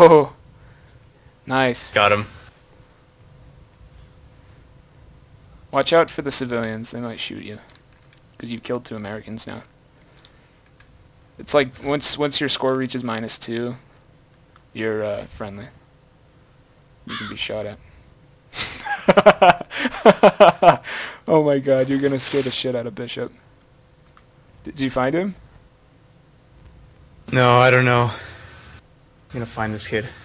Oh, nice. Got him. Watch out for the civilians. They might shoot you. Because you've killed 2 Americans now. It's like, once your score reaches -2, you're friendly. You can be shot at. Oh my god, you're gonna scare the shit out of Bishop. Did you find him? No, I don't know. I'm gonna find this kid.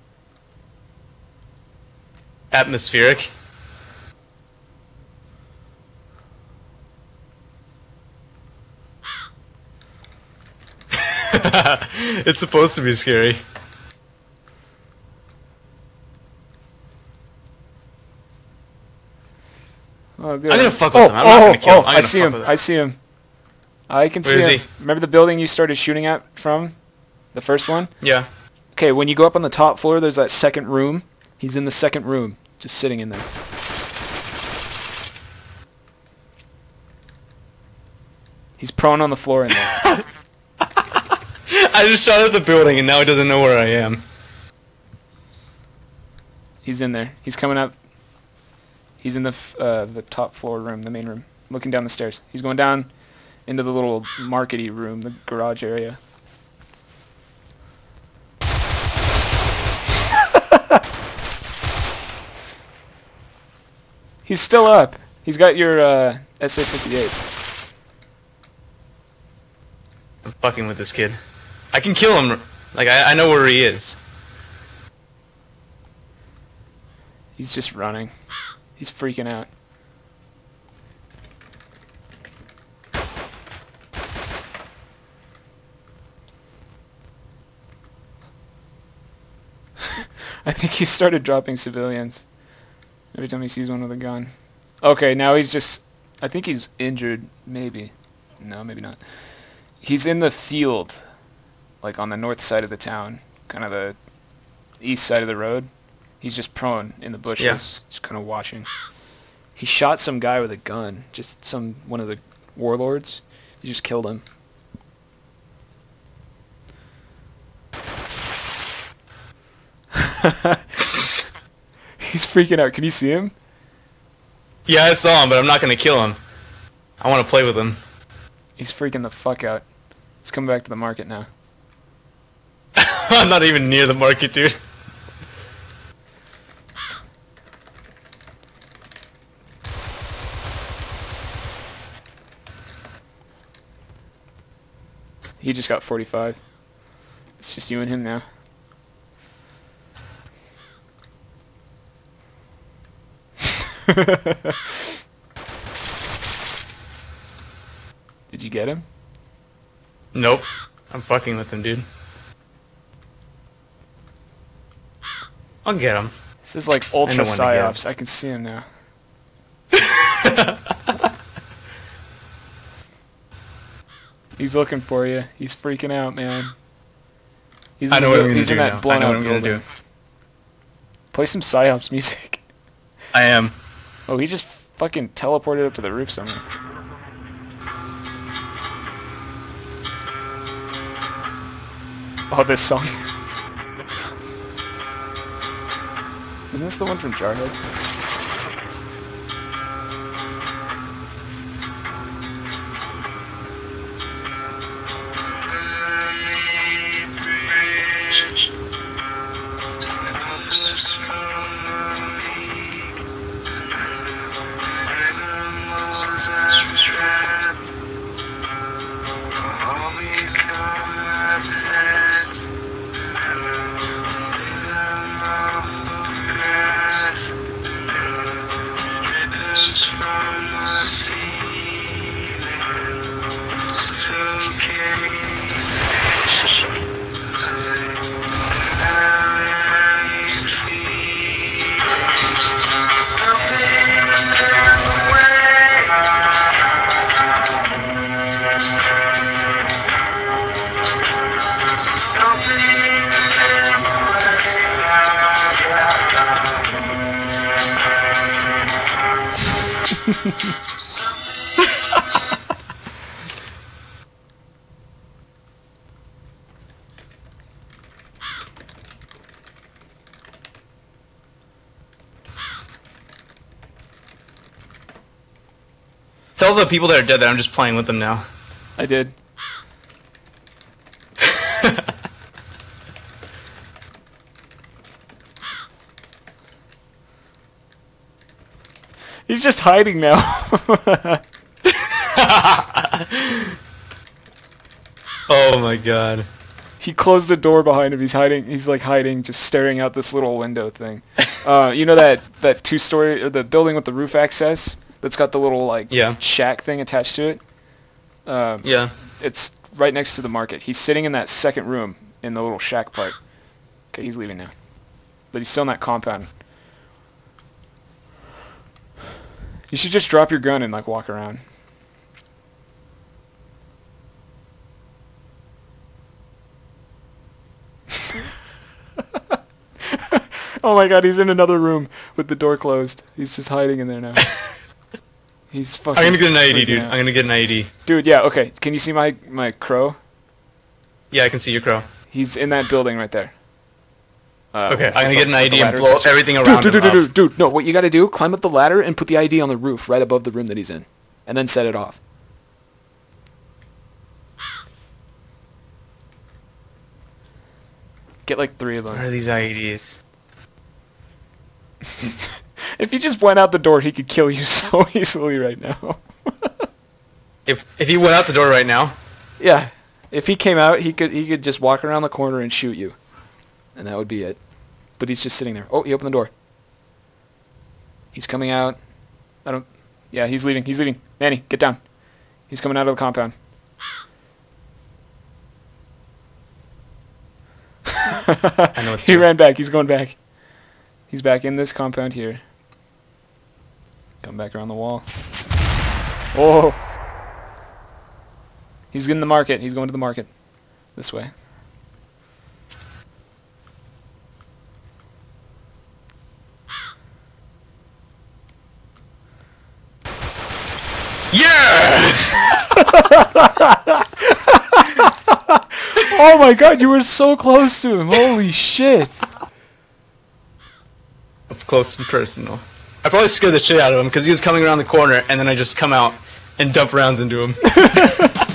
Atmospheric. It's supposed to be scary. Oh, good. I'm gonna fuck with him. I'm not gonna kill him. I'm I gonna see fuck him. with him. I see him. I can Where see is him. he? Remember the building you started shooting at from? The first one? Yeah. Okay, when you go up on the top floor, there's that second room. He's in the second room, just sitting in there. He's prone on the floor in there. I just shot at the building and now he doesn't know where I am. He's in there. He's coming up. He's in the top floor room, the main room, looking down the stairs. He's going down into the little markety room, the garage area. He's still up. He's got your SA-58. I'm fucking with this kid. I can kill him. Like, I know where he is. He's just running. He's freaking out. I think he started dropping civilians every time he sees one with a gun. Okay, now he's just... I think he's injured, maybe. No, maybe not. He's in the field, like on the north side of the town, kind of the east side of the road. He's just prone in the bushes, Yeah. just kind of watching. He shot some guy with a gun, just one of the warlords. He just killed him. He's freaking out. Can you see him? Yeah, I saw him, but I'm not gonna kill him. I want to play with him. He's freaking the fuck out. He's coming back to the market now. I'm not even near the market, dude. He just got 45. It's just you and him now. Did you get him? Nope. I'm fucking with him, dude. I'll get him. This is like ultra when to get PsyOps. I can see him now. He's looking for you. He's freaking out, man. He's I know what I'm gonna he's do in now. that blown I know out what I'm gonna building. do. Play some PsyOps music. I am. Oh, he just fucking teleported up to the roof somewhere. Oh, this song. Isn't this the one from Jarhead? Tell the people that are dead that I'm just playing with them now. I did. He's just hiding now. Oh my god. He closed the door behind him. He's hiding. He's like hiding, just staring out this little window thing. You know that two-story, or the building with the roof access that's got the little like shack thing attached to it. Yeah. It's right next to the market. He's sitting in that second room in the little shack part. Okay, he's leaving now, but he's still in that compound. You should just drop your gun and like walk around. Oh my god, he's in another room with the door closed. He's just hiding in there now. He's fucking... I'm gonna get an IED, dude. I'm gonna get an IED. Dude, yeah, okay. Can you see my crow? Yeah, I can see your crow. He's in that building right there. Okay, I'm gonna get an ID and blow everything around him. Dude, no, what you gotta do, climb up the ladder and put the ID on the roof right above the room that he's in. And then set it off. Get like 3 of them. Where are these IEDs? If he just went out the door, he could kill you so easily right now. If he went out the door right now? Yeah. If he came out, he could just walk around the corner and shoot you. And that would be it. But he's just sitting there. Oh, he opened the door. He's coming out. Yeah, he's leaving. He's leaving. Manny, get down. He's coming out of the compound. I know it's He ran back. He's going back. He's back in this compound here. Come back around the wall. Oh! He's in the market. He's going to the market. This way. Yeah! Oh my god, you were so close to him. Holy shit. Up close and personal. I probably scared the shit out of him because he was coming around the corner and then I just come out and dump rounds into him.